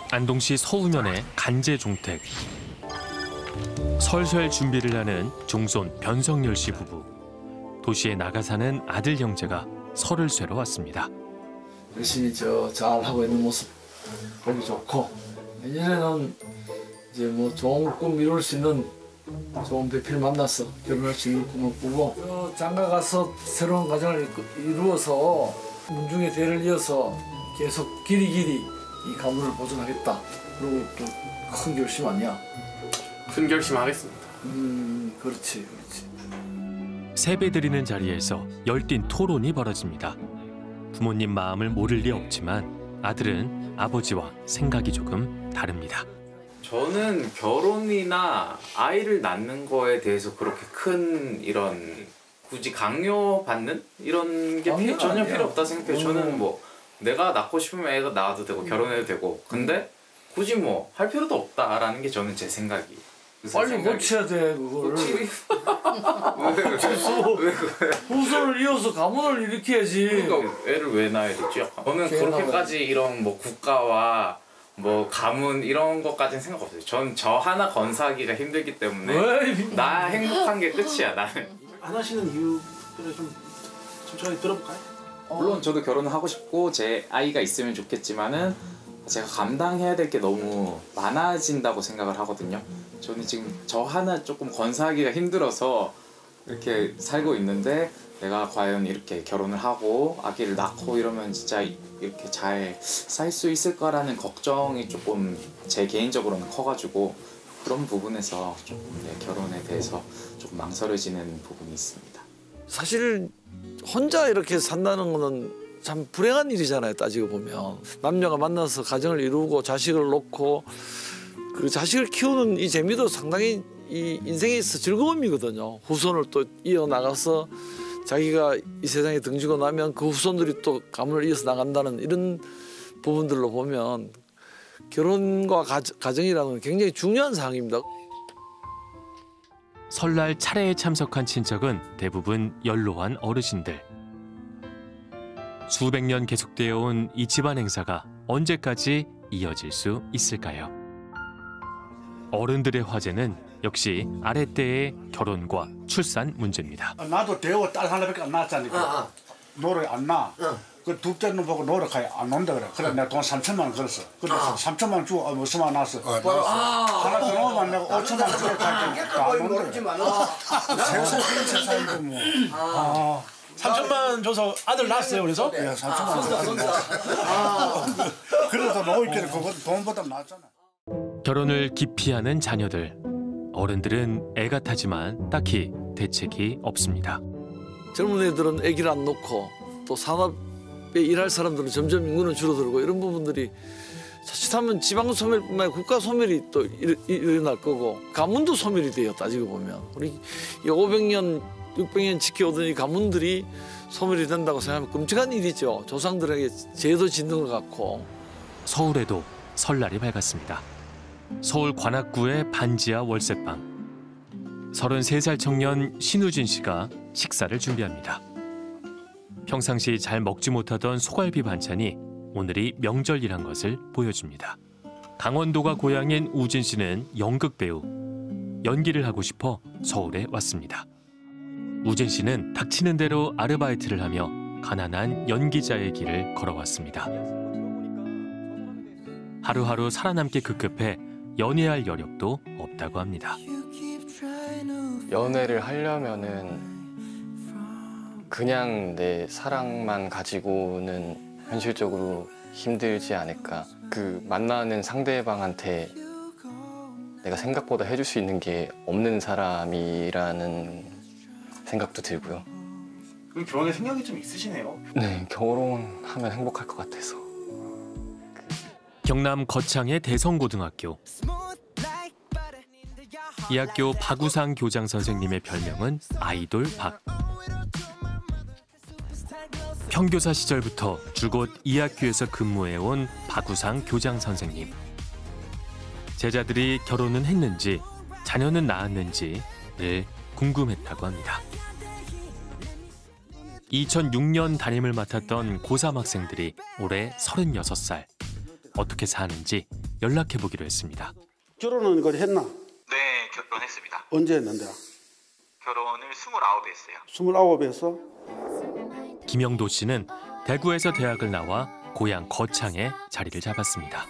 안동시 서우면의 간제 종택. 설설 준비를 하는 종손 변성열 씨 부부. 도시에 나가 사는 아들 형제가 설을 쇠러 왔습니다. 열심히 잘 하고 있는 모습 보기 좋고, 내년에는 이제 뭐 좋은 꿈 이룰 수 있는 좋은 배필 만나서 결혼할 수 있는 꿈을 꾸고, 장가 가서 새로운 가정을 이루어서 문중의 대를 이어서 계속 길이 이 가문을 보존하겠다. 그리고 또 큰 결심 아니야? 큰 결심하겠습니다. 그렇지. 세배 드리는 자리에서 열띤 토론이 벌어집니다. 부모님 마음을 모를 리 없지만 아들은 아버지와 생각이 조금 다릅니다. 저는 결혼이나 아이를 낳는 거에 대해서 그렇게 큰 이런 굳이 강요받는 이런 게 전혀 필요 없다 생각해요. 저는 뭐 내가 낳고 싶으면 애가 낳아도 되고 결혼해도 되고, 근데 굳이 뭐 할 필요도 없다라는 게 저는 제 생각이. 빨리 고쳐야 돼 그걸. 왜 후손을 이어서 가문을 일으켜야지. 그러니까 애를 왜 낳아야 되죠? 저는 그렇게까지 이런 뭐 국가와 뭐 가문 이런 것까지는 생각 없어요. 전 저 하나 건사하기가 힘들기 때문에 나 행복한 게 끝이야 나는. 안 하시는 이유를 좀 천천히 들어볼까요? 물론 저도 결혼을 하고 싶고 제 아이가 있으면 좋겠지만은 제가 감당해야 될 게 너무 많아진다고 생각을 하거든요. 저는 지금 저 하나 조금 건사하기가 힘들어서 이렇게 살고 있는데, 내가 과연 이렇게 결혼을 하고 아기를 낳고 이러면 진짜 이렇게 잘 살 수 있을까라는 걱정이 조금 제 개인적으로는 커가지고, 그런 부분에서 조금 결혼에 대해서 조금 망설여지는 부분이 있습니다. 사실 혼자 이렇게 산다는 거는 참 불행한 일이잖아요. 따지고 보면 남녀가 만나서 가정을 이루고 자식을 놓고 그 자식을 키우는 이 재미도 상당히 이 인생에 있어 즐거움이거든요. 후손을 또 이어나가서 자기가 이 세상에 등지고 나면 그 후손들이 또 가문을 이어서 나간다는 이런 부분들로 보면 결혼과 가정이라는 건 굉장히 중요한 사항입니다. 설날 차례에 참석한 친척은 대부분 연로한 어르신들. 수백 년 계속되어 온 이 집안 행사가 언제까지 이어질 수 있을까요? 어른들의 화제는 역시 아랫대의 결혼과 출산 문제입니다. 나도 대우 딸 하나밖에 안 낳았잖아. 노래 안 나. 그 둘째는 보고 노력하여 안 논다 그래. 그래 내가 돈 3천만 원 걸었어. 근데 3천만 원 주고 무슨 말 났어. 하나 더 넣으면 내가 5천만 원 주고 안 논다. 세상인데 뭐. 3천만 줘서 아들 낳았어요, 그래서? 네, 3천만 원. 그래서 놓을게 그거 돈보다 낫잖아. 결혼을 기피하는 자녀들. 어른들은 애가 타지만 딱히 대책이 없습니다. 젊은 애들은 아기를 안 놓고 또 산업에 일할 사람들은 점점 인구는 줄어들고 이런 부분들이 자칫하면 지방 소멸뿐만 아니라 국가 소멸이 또 일어날 거고 가문도 소멸이 돼요. 따지고 보면 우리 500년 600년 지켜오던 이 가문들이 소멸이 된다고 생각하면 끔찍한 일이죠. 조상들에게 죄도 짓는 것 같고. 서울에도 설날이 밝았습니다. 서울 관악구의 반지하 월세방. 33살 청년 신우진 씨가 식사를 준비합니다. 평상시 잘 먹지 못하던 소갈비 반찬이 오늘이 명절이란 것을 보여줍니다. 강원도가 고향인 우진 씨는 연극 배우. 연기를 하고 싶어 서울에 왔습니다. 우진 씨는 닥치는 대로 아르바이트를 하며 가난한 연기자의 길을 걸어왔습니다. 하루하루 살아남기 급급해 연애할 여력도 없다고 합니다. 연애를 하려면은 그냥 내 사랑만 가지고는 현실적으로 힘들지 않을까. 그 만나는 상대방한테 내가 생각보다 해줄 수 있는 게 없는 사람이라는 생각도 들고요. 그럼 결혼에 생각이 좀 있으시네요. 네, 결혼하면 행복할 것 같아서. 경남 거창의 대성고등학교. 이 학교 박우상 교장 선생님의 별명은 아이돌 박. 평교사 시절부터 줄곧 이 학교에서 근무해온 박우상 교장 선생님. 제자들이 결혼은 했는지 자녀는 낳았는지를 궁금했다고 합니다. 2006년 담임을 맡았던 고3 학생들이 올해 36살. 어떻게 사는지 연락해보기로 했습니다. 결혼은 그래 했나? 네, 결혼했습니다. 언제 했는데? 결혼을 29에 했어요. 29에 했어? 김영도 씨는 대구에서 대학을 나와 고향 거창에 자리를 잡았습니다.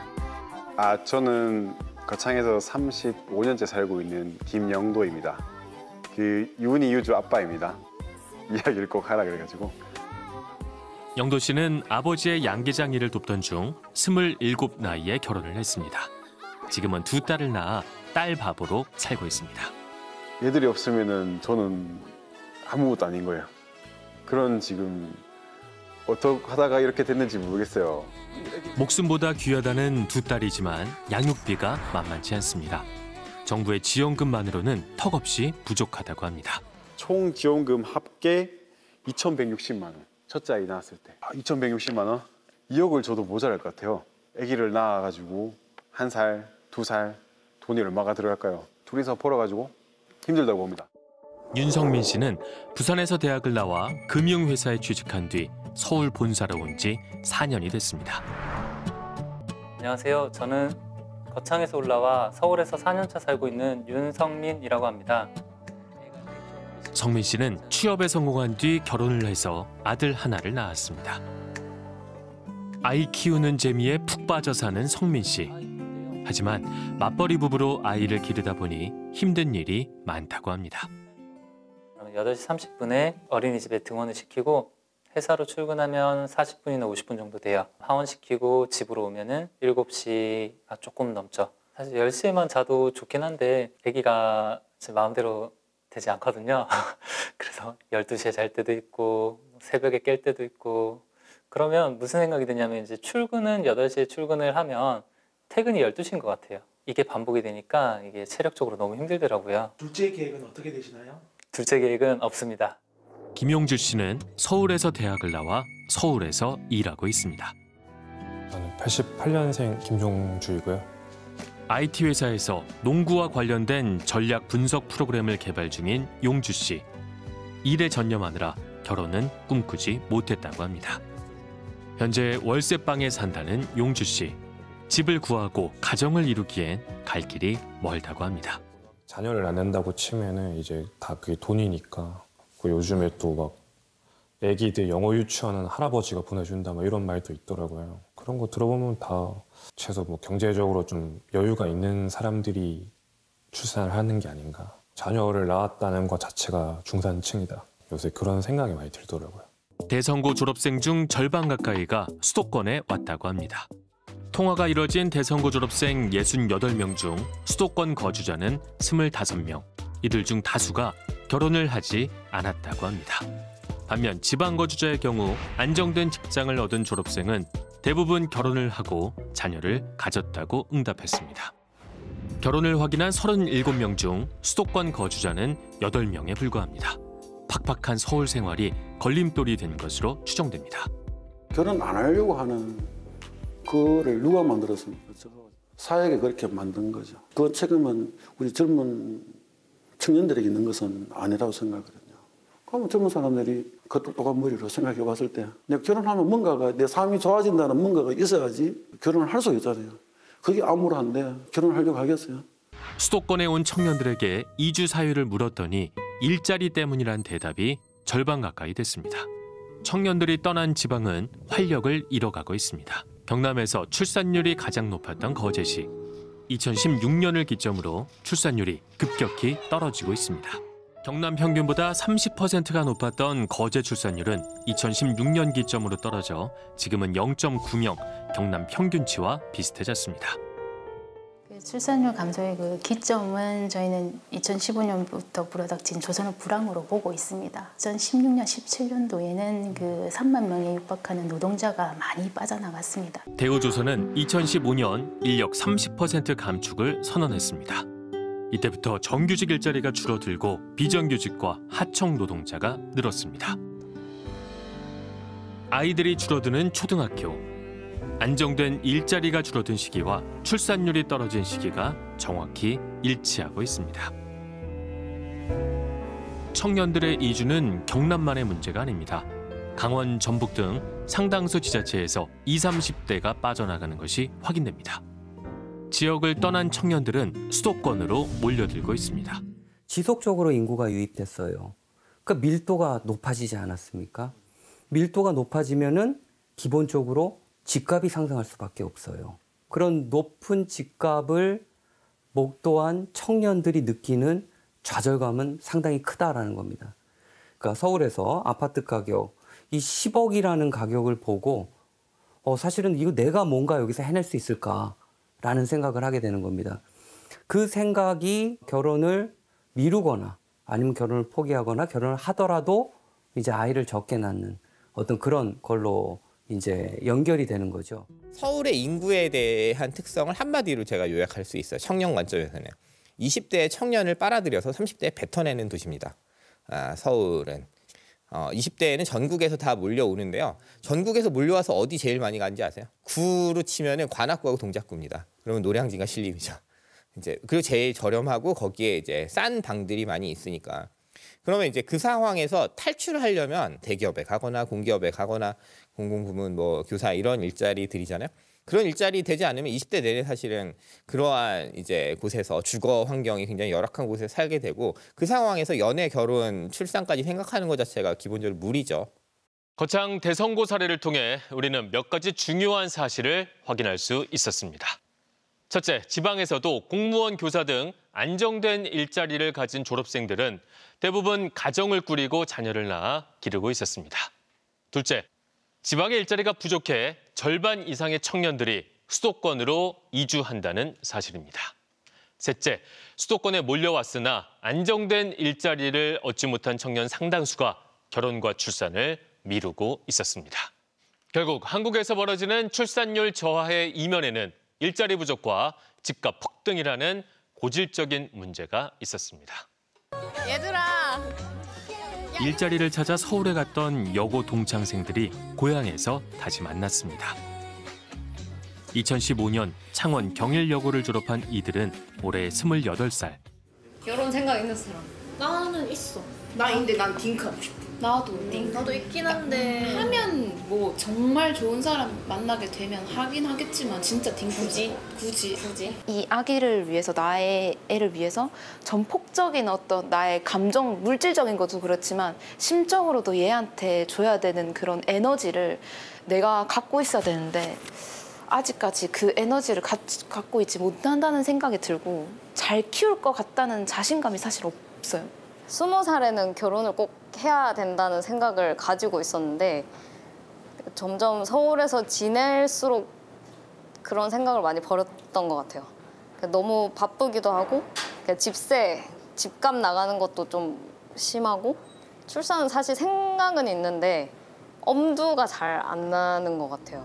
저는 거창에서 35년째 살고 있는 김영도입니다. 그 윤희 유주 아빠입니다. 이야기를 꼭 하라 그래가지고. 영도 씨는 아버지의 양계장 일을 돕던 중 27 나이에 결혼을 했습니다. 지금은 2 딸을 낳아 딸 밥으로 살고 있습니다. 얘들이 없으면은 저는 아무것도 아닌 거예요. 그런 지금 어떻게 하다가 이렇게 됐는지 모르겠어요. 목숨보다 귀하다는 2 딸이지만 양육비가 만만치 않습니다. 정부의 지원금만으로는 턱없이 부족하다고 합니다. 총 지원금 합계 2,160만 원. 첫째 아이 낳았을 때 2,160만 원? 2억을 줘도 모자랄 것 같아요. 아기를 낳아가지고 1살, 2살 돈이 얼마가 들어갈까요? 둘이서 벌어가지고 힘들다고 봅니다. 윤성민 씨는 부산에서 대학을 나와 금융회사에 취직한 뒤 서울 본사로 온 지 4년이 됐습니다. 안녕하세요. 저는 거창에서 올라와 서울에서 4년차 살고 있는 윤성민이라고 합니다. 성민 씨는 취업에 성공한 뒤 결혼을 해서 아들 하나를 낳았습니다. 아이 키우는 재미에 푹 빠져 사는 성민 씨. 하지만 맞벌이 부부로 아이를 기르다 보니 힘든 일이 많다고 합니다. 8시 30분에 어린이집에 등원을 시키고 회사로 출근하면 40분이나 50분 정도 돼요. 하원시키고 집으로 오면은 7시가 조금 넘죠. 사실 10시에만 자도 좋긴 한데 아기가 제 마음대로 되지 않거든요. 그래서 12시에 잘 때도 있고 새벽에 깰 때도 있고 그러면 무슨 생각이 드냐면 이제 출근은 8시에 출근을 하면 퇴근이 12시인 것 같아요. 이게 반복이 되니까 이게 체력적으로 너무 힘들더라고요. 둘째 계획은 어떻게 되시나요? 둘째 계획은 없습니다. 김용주 씨는 서울에서 대학을 나와 서울에서 일하고 있습니다. 저는 88년생 김종주이고요. IT 회사에서 농구와 관련된 전략 분석 프로그램을 개발 중인 용주 씨. 일에 전념하느라 결혼은 꿈꾸지 못했다고 합니다. 현재 월세방에 산다는 용주 씨. 집을 구하고 가정을 이루기엔 갈 길이 멀다고 합니다. 자녀를 안 낳는다고 치면은 이제 다 그게 돈이니까. 요즘에 또 막 애기들 영어 유치원은 할아버지가 보내준다 막 이런 말도 있더라고요. 그런 거 들어보면 다 최소 뭐 경제적으로 좀 여유가 있는 사람들이 출산을 하는 게 아닌가. 자녀를 낳았다는 것 자체가 중산층이다. 요새 그런 생각이 많이 들더라고요. 대성고 졸업생 중 절반 가까이가 수도권에 왔다고 합니다. 통화가 이뤄진 대성고 졸업생 68명 중 수도권 거주자는 25명. 이들 중 다수가 결혼을 하지 않았다고 합니다. 반면 지방 거주자의 경우 안정된 직장을 얻은 졸업생은 대부분 결혼을 하고 자녀를 가졌다고 응답했습니다. 결혼을 확인한 37명 중 수도권 거주자는 8명에 불과합니다. 팍팍한 서울 생활이 걸림돌이 된 것으로 추정됩니다. 결혼 안 하려고 하는 그거를 누가 만들었습니까? 사회가 그렇게 만든 거죠. 그 책임은 우리 젊은 청년들에게 있는 것은 아니라고 생각하거든요. 그러면 젊은 사람들이 그 똑똑한 머리로 생각해 봤을 때 내가 결혼하면 뭔가가 내 삶이 좋아진다는 뭔가가 있어야지 결혼을 할 수 있잖아요. 그게 암울한데 결혼하려고 하겠어요? 수도권에 온 청년들에게 이주 사유를 물었더니 일자리 때문이란 대답이 절반 가까이 됐습니다. 청년들이 떠난 지방은 활력을 잃어가고 있습니다. 경남에서 출산율이 가장 높았던 거제시. 2016년을 기점으로 출산율이 급격히 떨어지고 있습니다. 경남 평균보다 30%가 높았던 거제 출산율은 2016년 기점으로 떨어져 지금은 0.9명, 경남 평균치와 비슷해졌습니다. 출산율 감소의 그 기점은 저희는 2015년부터 불어닥친 조선업 불황으로 보고 있습니다. 2016년, 17년도에는 그 3만 명에 육박하는 노동자가 많이 빠져나갔습니다. 대우조선은 2015년 인력 30% 감축을 선언했습니다. 이때부터 정규직 일자리가 줄어들고 비정규직과 하청 노동자가 늘었습니다. 아이들이 줄어드는 초등학교. 안정된 일자리가 줄어든 시기와 출산율이 떨어진 시기가 정확히 일치하고 있습니다. 청년들의 이주는 경남만의 문제가 아닙니다. 강원, 전북 등 상당수 지자체에서 20, 30대가 빠져나가는 것이 확인됩니다. 지역을 떠난 청년들은 수도권으로 몰려들고 있습니다. 지속적으로 인구가 유입됐어요. 그러니까 밀도가 높아지지 않았습니까? 밀도가 높아지면은 기본적으로 집값이 상승할 수밖에 없어요. 그런 높은 집값을 목도한 청년들이 느끼는 좌절감은 상당히 크다라는 겁니다. 그러니까 서울에서 아파트 가격, 이 10억이라는 가격을 보고 사실은 이거 내가 뭔가 여기서 해낼 수 있을까라는 생각을 하게 되는 겁니다. 그 생각이 결혼을 미루거나 아니면 결혼을 포기하거나 결혼을 하더라도 이제 아이를 적게 낳는 어떤 그런 걸로 이제 연결이 되는 거죠. 서울의 인구에 대한 특성을 한마디로 제가 요약할 수 있어요. 청년 관점에서는. 20대의 청년을 빨아들여서 30대에 뱉어내는 도시입니다. 서울은. 20대에는 전국에서 다 몰려오는데요. 전국에서 몰려와서 어디 제일 많이 가는지 아세요? 구로 치면은 관악구하고 동작구입니다. 그러면 노량진과 신림이죠. 이제 그리고 제일 저렴하고 거기에 이제 싼 방들이 많이 있으니까. 그러면 이제 그 상황에서 탈출하려면 대기업에 가거나 공기업에 가거나 공공부문 뭐 교사 이런 일자리들이잖아요. 그런 일자리 되지 않으면 20대 내내 사실은 그러한 이제 곳에서 주거 환경이 굉장히 열악한 곳에 살게 되고 그 상황에서 연애, 결혼, 출산까지 생각하는 것 자체가 기본적으로 무리죠. 거창 대선고 사례를 통해 우리는 몇 가지 중요한 사실을 확인할 수 있었습니다. 첫째, 지방에서도 공무원, 교사 등 안정된 일자리를 가진 졸업생들은 대부분 가정을 꾸리고 자녀를 낳아 기르고 있었습니다. 둘째, 지방의 일자리가 부족해 절반 이상의 청년들이 수도권으로 이주한다는 사실입니다. 셋째, 수도권에 몰려왔으나 안정된 일자리를 얻지 못한 청년 상당수가 결혼과 출산을 미루고 있었습니다. 결국 한국에서 벌어지는 출산율 저하의 이면에는 일자리 부족과 집값 폭등이라는 고질적인 문제가 있었습니다. 얘들아! 일자리를 찾아 서울에 갔던 여고 동창생들이 고향에서 다시 만났습니다. 2015년 창원 경일여고를 졸업한 이들은 올해 28살. 결혼 생각 있는 사람? 나는 있어. 근데 난 딩크 하고 싶어. 나도 있긴 한데 하면 뭐 정말 좋은 사람 만나게 되면 하긴 하겠지만 진짜 딩크지. 굳이. 이 아기를 위해서, 나의 애를 위해서 전폭적인 어떤 나의 감정, 물질적인 것도 그렇지만 심적으로도 얘한테 줘야 되는 그런 에너지를 내가 갖고 있어야 되는데 아직까지 그 에너지를 갖고 있지 못한다는 생각이 들고 잘 키울 것 같다는 자신감이 사실 없어요. 20살에는 결혼을 꼭 해야 된다는 생각을 가지고 있었는데 점점 서울에서 지낼수록 그런 생각을 많이 버렸던 것 같아요. 너무 바쁘기도 하고 집세, 집값 나가는 것도 좀 심하고 출산은 사실 생각은 있는데 엄두가 잘 안 나는 것 같아요.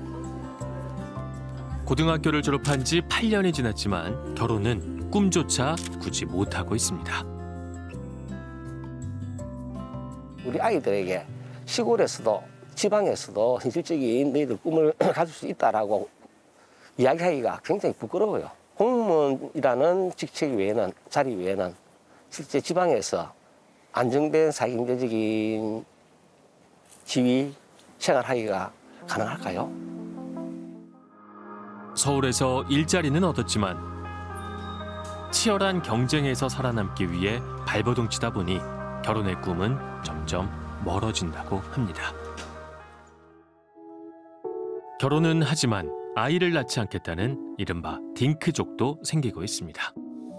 고등학교를 졸업한 지 8년이 지났지만 결혼은 꿈조차 꾸지 못하고 있습니다. 우리 아이들에게 시골에서도 지방에서도 현실적인 너희들 꿈을 가질 수 있다라고 이야기하기가 굉장히 부끄러워요. 공무원이라는 직책 외에는, 자리 외에는 실제 지방에서 안정된 사회경제적인 지위 생활하기가 가능할까요? 서울에서 일자리는 얻었지만 치열한 경쟁에서 살아남기 위해 발버둥 치다 보니 결혼의 꿈은 점점 멀어진다고 합니다. 결혼은 하지만 아이를 낳지 않겠다는 이른바 딩크족도 생기고 있습니다.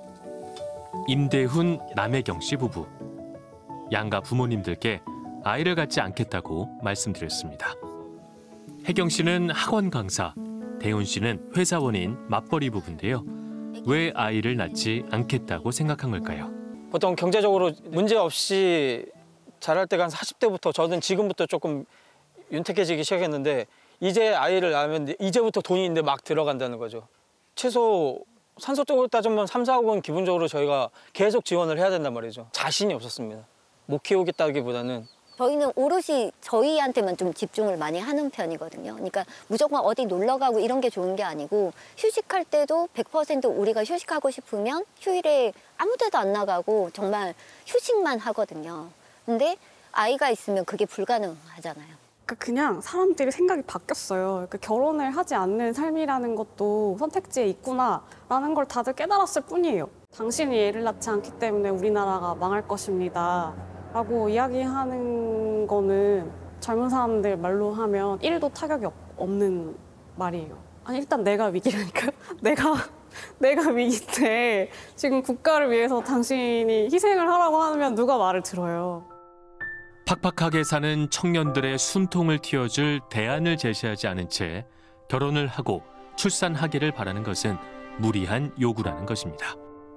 임대훈, 남혜경 씨 부부. 양가 부모님들께 아이를 갖지 않겠다고 말씀드렸습니다. 혜경 씨는 학원 강사, 대훈 씨는 회사원인 맞벌이 부부인데요. 왜 아이를 낳지 않겠다고 생각한 걸까요? 보통 경제적으로 문제 없이 자랄 때가 한 40대부터 저는 지금부터 조금 윤택해지기 시작했는데 이제 아이를 낳으면 이제부터 돈이 있는데 막 들어간다는 거죠. 최소 산소 쪽으로 따지면 3, 4억은 기본적으로 저희가 계속 지원을 해야 된단 말이죠. 자신이 없었습니다. 못 키우겠다기보다는. 저희는 오롯이 저희한테만 좀 집중을 많이 하는 편이거든요. 그러니까 무조건 어디 놀러 가고 이런 게 좋은 게 아니고 휴식할 때도 100% 우리가 휴식하고 싶으면 휴일에 아무 데도 안 나가고 정말 휴식만 하거든요. 근데 아이가 있으면 그게 불가능하잖아요. 그냥 사람들이 생각이 바뀌었어요. 결혼을 하지 않는 삶이라는 것도 선택지에 있구나라는 걸 다들 깨달았을 뿐이에요. 당신이 애를 낳지 않기 때문에 우리나라가 망할 것입니다 라고 이야기하는 거는 젊은 사람들 말로 하면 1도 타격이 없는 말이에요. 아니 일단 내가 위기라니까요. 내가 위기인데 지금 국가를 위해서 당신이 희생을 하라고 하면 누가 말을 들어요. 팍팍하게 사는 청년들의 숨통을 틔워줄 대안을 제시하지 않은 채 결혼을 하고 출산하기를 바라는 것은 무리한 요구라는 것입니다.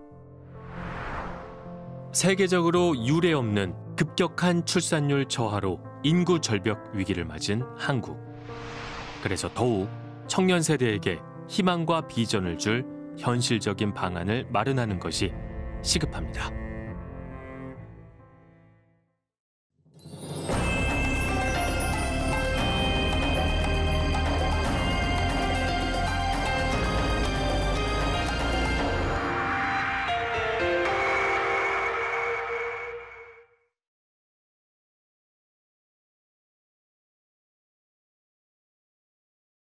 세계적으로 유례 없는 급격한 출산율 저하로 인구 절벽 위기를 맞은 한국. 그래서 더욱 청년 세대에게 희망과 비전을 줄 현실적인 방안을 마련하는 것이 시급합니다.